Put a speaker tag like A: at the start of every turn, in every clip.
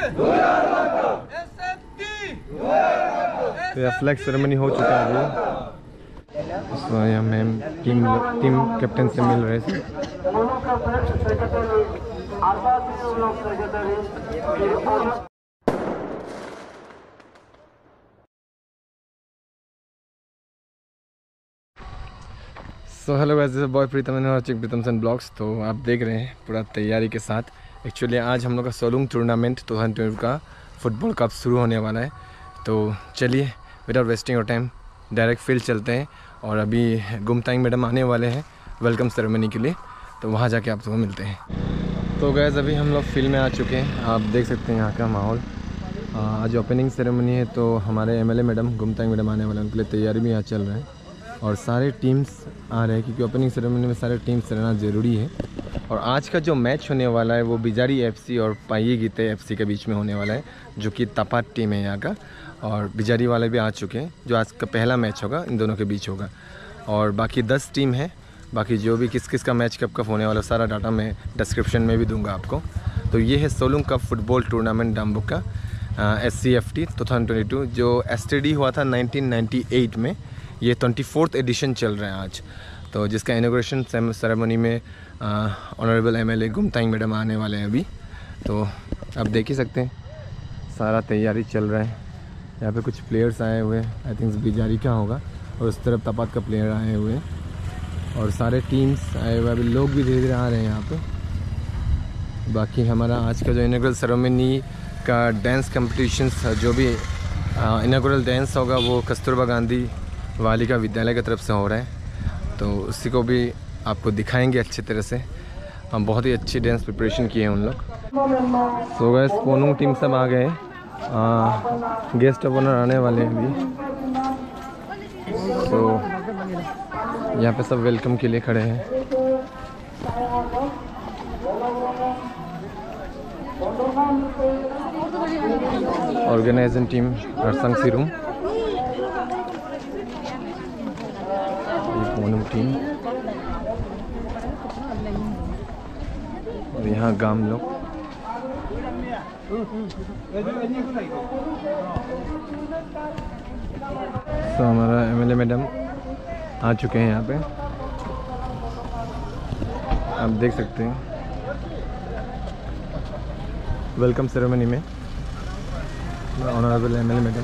A: तो यह flag ceremony हो चुका है अभी। तो यहाँ मैम टीम कैप्टन से मिल रहे थे। So hello guys, this is boy Pritam और चिक प्रीतम सन ब्लॉग्स। तो आप देख रहे हैं पूरा तैयारी के साथ। एक्चुअली आज हम लोग का सोलुंग टूर्नामेंट 2020 का फुटबॉल कप शुरू होने वाला है। तो चलिए without wasting your time direct field चलते हैं। और अभी गुमतांग मैडम आने वाले हैं वेलकम सेरेमनी के लिए, तो वहाँ जाके आप सबको मिलते हैं। तो गाइस अभी हम लोग फील्ड में आ चुके हैं। आप देख सकते हैं यहाँ का माहौल। आज ओपनिंग सेरेमनी है, तो हमारे एमएलए मैडम गुमतांग मैडम आने वाले हैं, उनके लिए तैयारी भी यहाँ चल रहा है। और सारे टीम्स आ रहे हैं क्योंकि ओपनिंग सेरेमनी में सारे टीम्स रहना ज़रूरी है। और आज का जो मैच होने वाला है वो बिजारी एफसी और पाई गीते एफसी के बीच में होने वाला है, जो कि तपात टीम है यहाँ का। और बिजारी वाले भी आ चुके हैं, जो आज का पहला मैच होगा इन दोनों के बीच होगा। और बाकी 10 टीम है। बाकी जो भी किस किस का मैच कब कब होने वाला सारा डाटा मैं डिस्क्रिप्शन में भी दूंगा आपको। तो ये है Solung cup football tournament Dambuk का SCFT 2022, जो STD हुआ था 1998 में। ये 24th एडिशन चल रहा है आज। तो जिसका इनॉग्रेशन सेरेमनी में ऑनरेबल एमएलए गुमतांग मैडम आने वाले हैं अभी। तो आप देख ही सकते हैं सारा तैयारी चल रहा है। यहाँ पे कुछ प्लेयर्स आए हुए हैं, आई थिंक बिजारी का होगा, और उस तरफ तपात का प्लेयर आए हुए हैं, और सारे टीम्स आए हुए। अभी लोग भी धीरे धीरे आ रहे हैं यहाँ पे। बाकी हमारा आज का जो इनॉग्रेल सेरेमनी का डांस कम्पटिशन्स, जो भी इनॉग्रेल डांस होगा वो कस्तूरबा गांधी बालिका विद्यालय की तरफ से हो रहा है। तो उसी को भी आपको दिखाएंगे अच्छी तरह से। हम बहुत ही अच्छी डांस प्रिपरेशन किए हैं उन लोग। सो गाइस पोनू टीम सब आ गए। गेस्ट ऑफ ऑनर आने वाले हैं अभी। तो यहाँ पे सब वेलकम के लिए खड़े हैं। Organising team Harsang Sirum, Ponam team, और यहाँ गाम लोग। तो हमारा एमएलए मैडम आ चुके हैं यहाँ पे, आप देख सकते हैं वेलकम सेरेमनी में honourable MLA madam.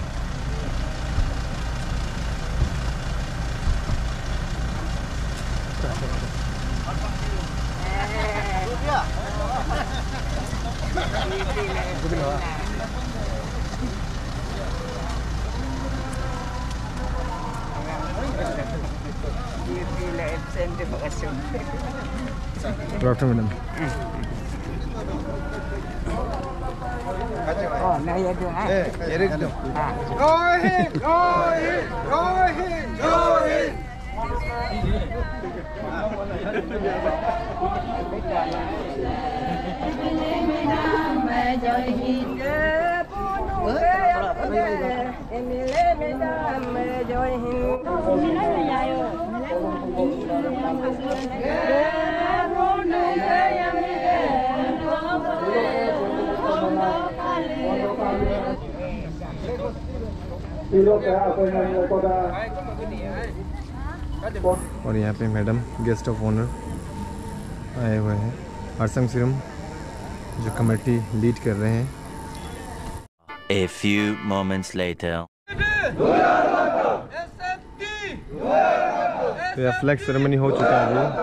A: Doctor madam.
B: Oh, nah ya tu ah.
C: Jadi tu. Go ahead, go ahead, go ahead, go ahead.
A: और यहाँ पे मैडम गेस्ट ऑफ ऑनर आए हुए हैं, हरसंग सिरुम जो कमेटी लीड कर रहे हैं।
D: A few moments later.
A: तो यह फ्लैग सेरेमनी हो चुका है अभी।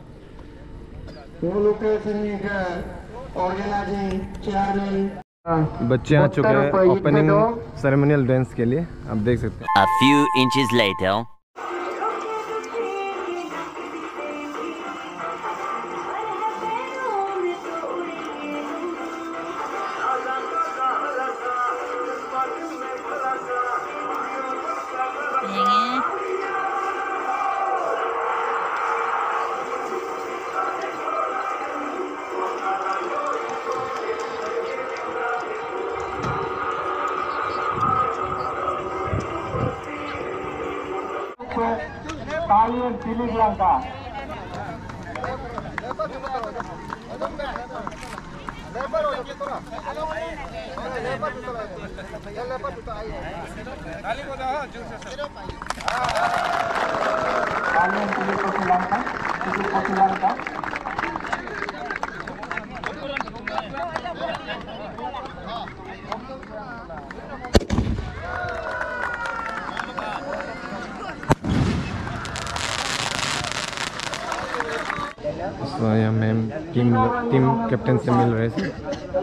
A: बच्चे आ चुके हैं ओपनिंग सेरेमनियल डांस के लिए, आप देख सकते हैं।
D: A few inches later.
B: Kalian pilih langkah. Italian Chile for Sri Lanka. Chile for Sri Lanka.
A: तो यहाँ मैम टीम कैप्टन से मिल रहे थे।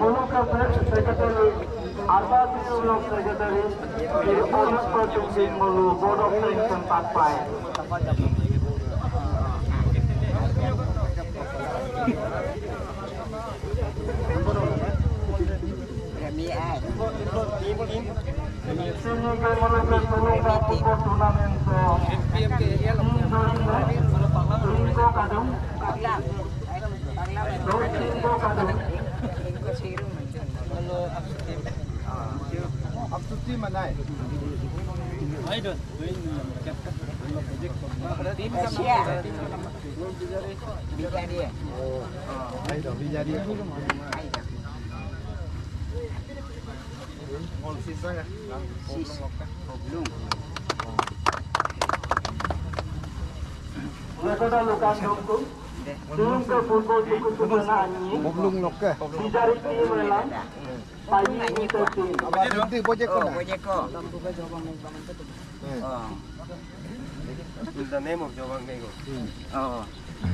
C: The name of Jawang Nego. Oh.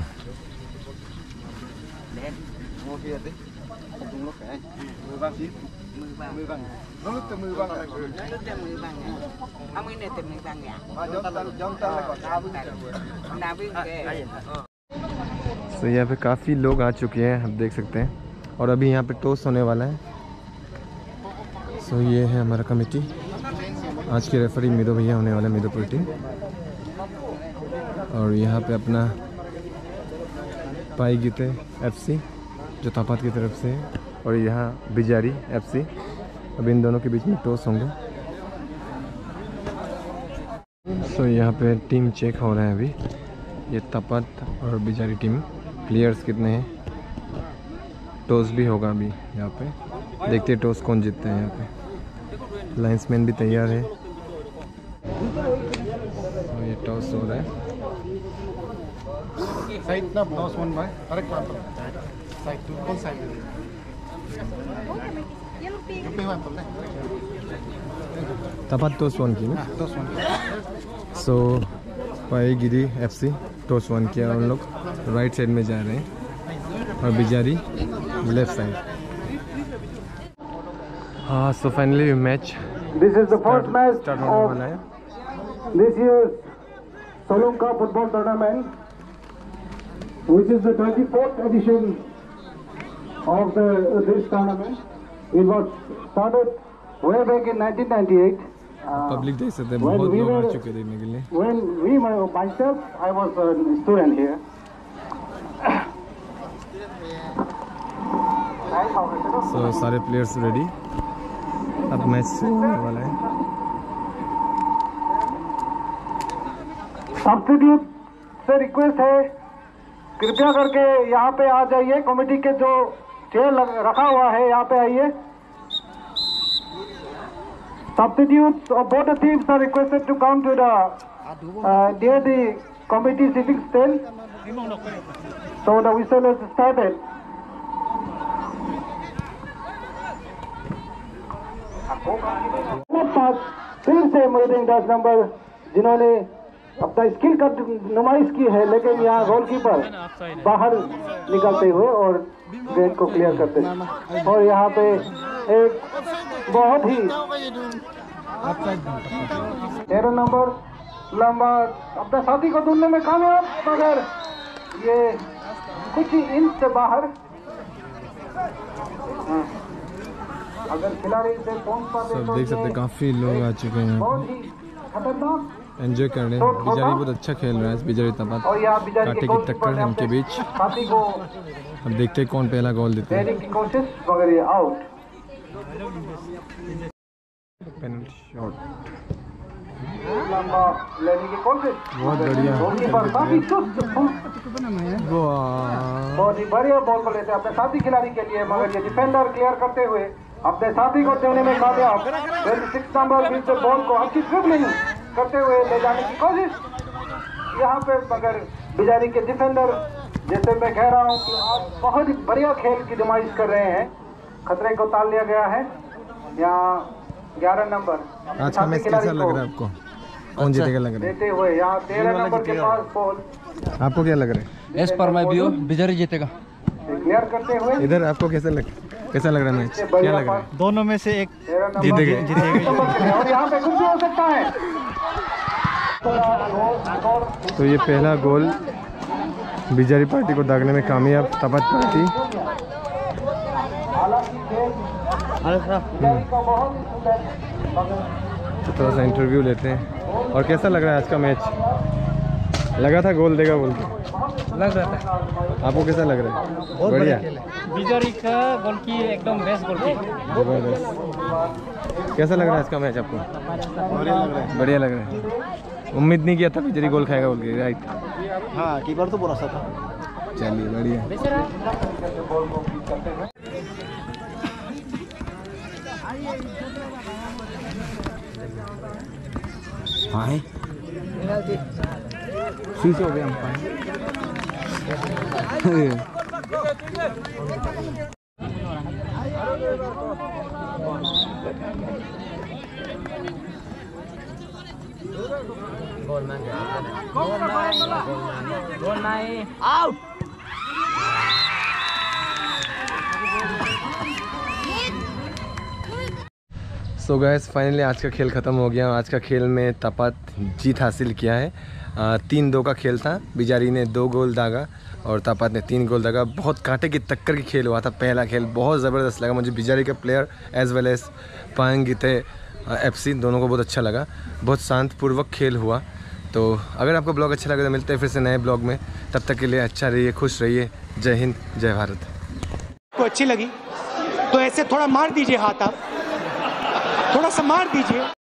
C: Then, mua kia tí. Không lúc cái. Mười băng. Nó nước từ mười băng.
E: Ông ấy này từ mười băng à?
C: Giống ta là còn
E: nào biết cái.
A: तो यहाँ पे काफ़ी लोग आ चुके हैं, आप देख सकते हैं। और अभी यहाँ पे टॉस होने वाला है। सो ये है हमारा कमेटी। आज के रेफरी मीरो भैया होने वाले, मीरोपुर टीम। और यहाँ पे अपना पाई गीते FC जो तापात की तरफ से है, और यहाँ बिजारी FC। अब इन दोनों के बीच में टॉस होंगे। सो यहाँ पे टीम चेक हो रहा है अभी। ये तापात और बिजारी टीम, प्लेयर्स कितने हैं, टॉस भी होगा अभी यहाँ पे। देखते हैं टॉस कौन जीतता है। यहाँ पे लाइन्समैन भी तैयार है। तो ये टॉस हो रहा है।
C: साइड ना toss won by correct one side two कौन साइड ये पे वन तो
A: तापात टॉस वन की ना।
C: Toss won
A: so Paigiri FC toss won किया। उन लोग राइट साइड में जा रहे हैं और बिजारी लेफ्ट साइड। हाँ, so finally match
B: This is the first match
A: start होने वाला है।
B: of this year's Solunga Football Tournament, which is the 24th edition of this tournament. It was started way back in 1998.
A: Public देख सकते हैं, बहुत लोग आ चुके देखने के लिए।
B: When myself, I was a student here.
A: सो सारे प्लेयर्स रेडी। अब मैच शुरू होने वाला है।
B: सब्स्टिट्यूट से रिक्वेस्ट है, कृपया करके यहाँ पे आ जाइए। कमेटी के जो चेयर रखा हुआ है यहाँ पे आइए। Substitutes of both the teams are requested to come to the near the committee sitting stand. So the whistle is started. फिर से मोहम्मद 10 नंबर जिन्होंने अपना स्किल का नुमाइश की है, लेकिन यहाँ गोलकीपर बाहर निकलते हुए और गेट को क्लियर करते हैं। और यहाँ पे एक बहुत ही 13 नंबर लंबा अपने साथी को ढूंढने में कामयाब, मगर ये कुछ ही इंच से बाहर। अगर खिलाड़ी से पहुंच पाते
A: सब देख सकते हैं, काफ़ी लोग आ चुके हैं।
B: बहुत ही खतरनाक
A: एंजॉय कर रहे हैं। बिजारी बहुत अच्छा खेल रहा है। बिजारी तापात कांटे की टक्कर इनके बीच।
B: साथी को
A: अब देखते हैं कौन पहला गोल देता है।
B: देने की कोशिश, मगर ये आउट।
A: पेनल्टी शॉट
B: लंबा लेने की कोशिश,
A: बहुत बढ़िया।
B: गोलकीपर काफी चुस्त, बहुत ही बढ़िया बॉल को लेते हैं अपने साथी खिलाड़ी के लिए, मगर ये डिफेंडर क्लियर करते हुए अपने साथी को देने में कामयाब। 6 नंबर बीच से बॉल को अच्छी ड्रिबलिंग करते हुए ले जाने की कोशिश यहाँ पे, मगर बिजारी के डिफेंडर, जैसे मैं कह रहा हूँ कि आप बहुत ही बढ़िया खेल की नुमाइश कर रहे हैं। खतरे को टाल लिया गया है यहाँ 11 नंबर।
A: आज का मैच कैसा लग रहा है आपको? कौन जीतेगा लग रहा है?
B: देते हुए यहाँ 13 नंबर के पास बॉल।
A: आपको क्या लग रहा है?
C: एस पर माय व्यू बिजारी जीतेगा।
B: क्लियर करते हुए
A: इधर आपको कैसा लग रहा है मैच? क्या लग रहा है?
C: दोनों में से एक
A: जीतेगा।
B: और यहाँ पे कुछ भी हो सकता है।
A: तो ये पहला गोल बिजारी पार्टी को दागने में कामयाब तपत पार्टी। तो थोड़ा सा इंटरव्यू लेते हैं। और कैसा लग रहा है आज का मैच? लगा था गोल देगा बोल के?
F: लग रहा था।
A: आपको कैसा लग रहा है? बढ़िया।
F: बिजारी का गोल की एकदम बेस्ट गोल की।
A: जबरदस्त। कैसा लग रहा है आज का मैच आपको? बढ़िया लग रहा है। उम्मीद नहीं किया था बिजारी गोल खाएगा बोल के, राइट?
C: हाँ, कीपर तो बुरा सा था।
A: चलिए बढ़िया। हाँ है शीश हो गया
F: आउट।
A: सो गाइस फाइनली आज का खेल ख़त्म हो गया। आज का खेल में तपात जीत हासिल किया है। 3-2 का खेल था। बिजारी ने 2 गोल दागा और तपात ने 3 गोल दागा। बहुत कांटे की टक्कर की खेल हुआ था। पहला खेल बहुत ज़बरदस्त लगा मुझे। बिजारी के प्लेयर एज वेल एज पाएंगीते FC दोनों को बहुत अच्छा लगा। बहुत शांतपूर्वक खेल हुआ। तो अगर आपको ब्लॉग अच्छा लगे तो मिलते हैं फिर से नए ब्लॉग में। तब तक के लिए अच्छा रहिए, खुश रहिए। जय हिंद, जय भारत।
G: को अच्छी लगी तो ऐसे थोड़ा मार दीजिए हाथ, आप थोड़ा सा मार दीजिए।